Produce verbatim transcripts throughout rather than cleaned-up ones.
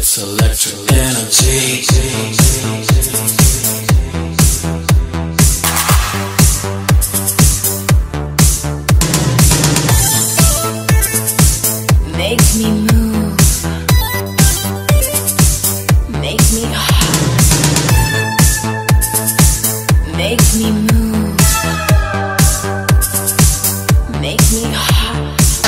It's electric energy. Make me move, make me hot, make me move, make me hot.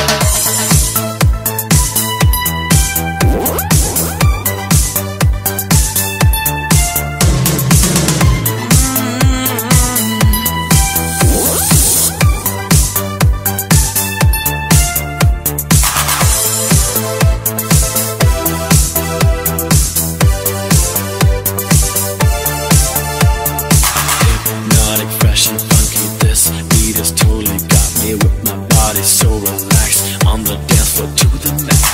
Fresh and funky, this beat has totally got me with my body so relaxed. On the dance floor to the max.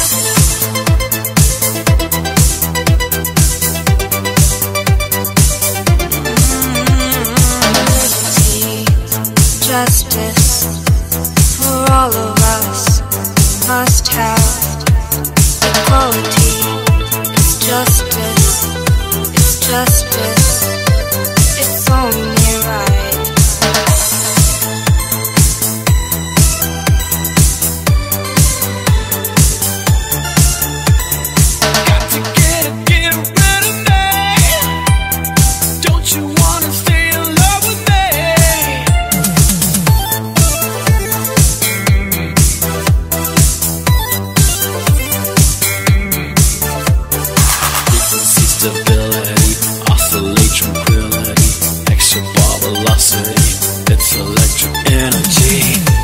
Liberty, justice for all of us must have. Equality, it's justice, it's justice, it's only right. Got to get it, get rid of me. Don't you wanna stay in love with me? Frequency stability, oscillate tranquility, extra bar velocity. It's electric energy.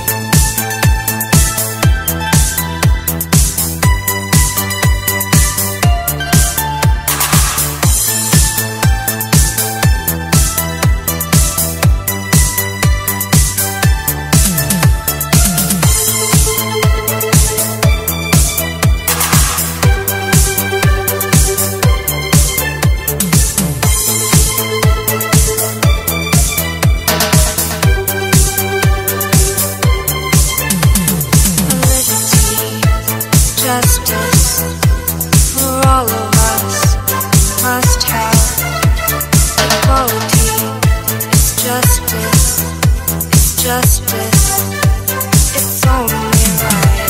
Justice for all of us must have. Equality, it's justice, it's justice, it's only right.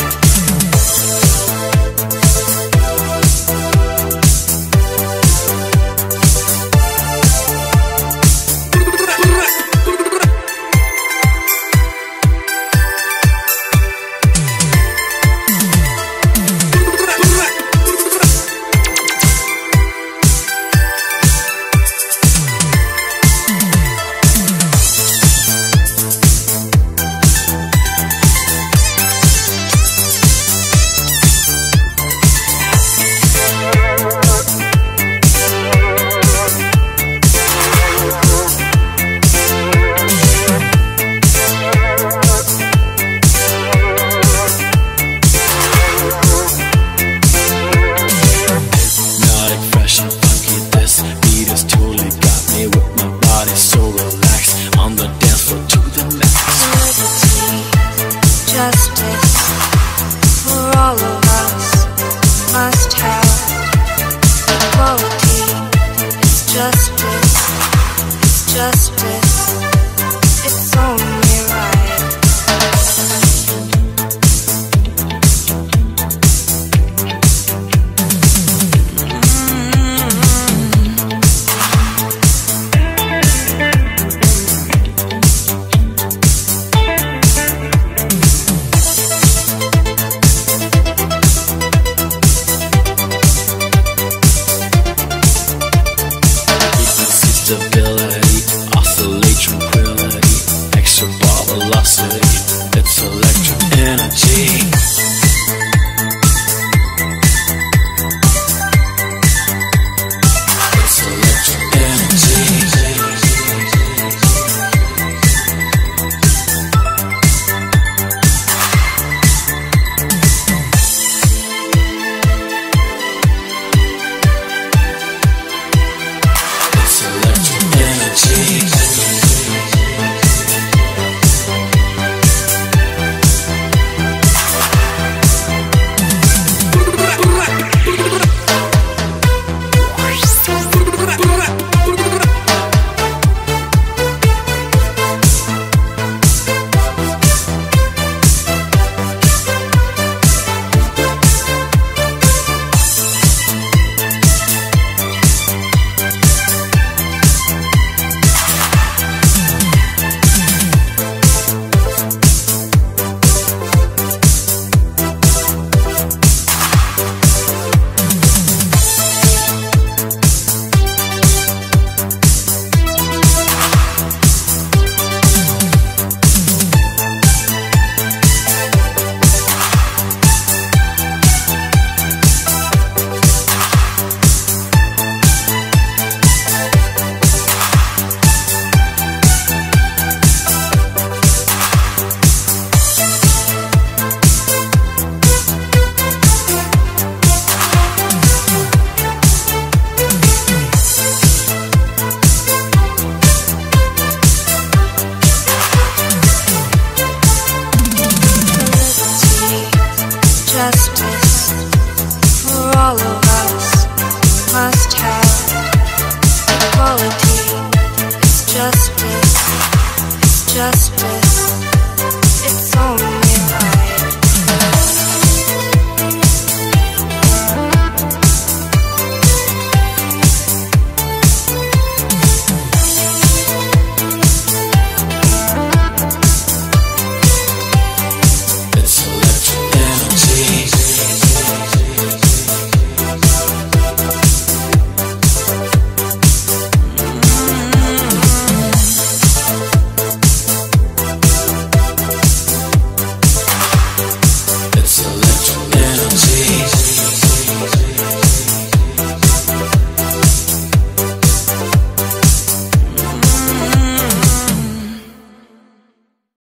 for all of us must have equality. It's justice, it's justice.